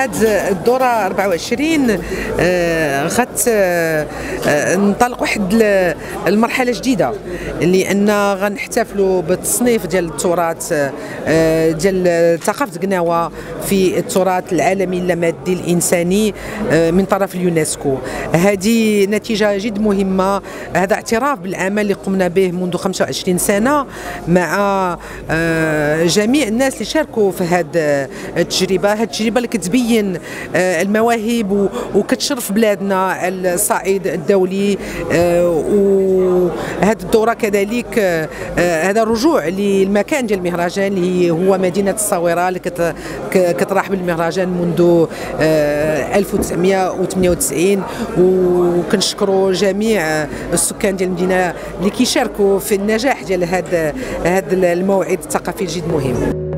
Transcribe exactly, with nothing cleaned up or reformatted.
هذه الدوره أربعة وعشرين غتنطلق واحد المرحله جديده، لان غنحتفلوا بالتصنيف ديال التراث ديال ثقافه قناوه في التراث العالمي اللامادي الانساني من طرف اليونسكو. هذه نتيجه جد مهمه، هذا اعتراف بالعمل اللي قمنا به منذ خمسة وعشرين سنه مع جميع الناس اللي شاركوا في هذه التجربه، هذه التجربه اللي كتبين المواهب وكتشرف بلادنا على الصعيد الدولي. وهذه الدوره كذلك هذا رجوع للمكان ديال المهرجان اللي هو مدينه الصويره اللي كترحب بالمهرجان منذ ألف وتسعمائة وثمانية وتسعين، وكنشكروا جميع السكان ديال المدينه اللي كيشاركوا في النجاح ديال هذا هذا الموعد الثقافي الجد مهم.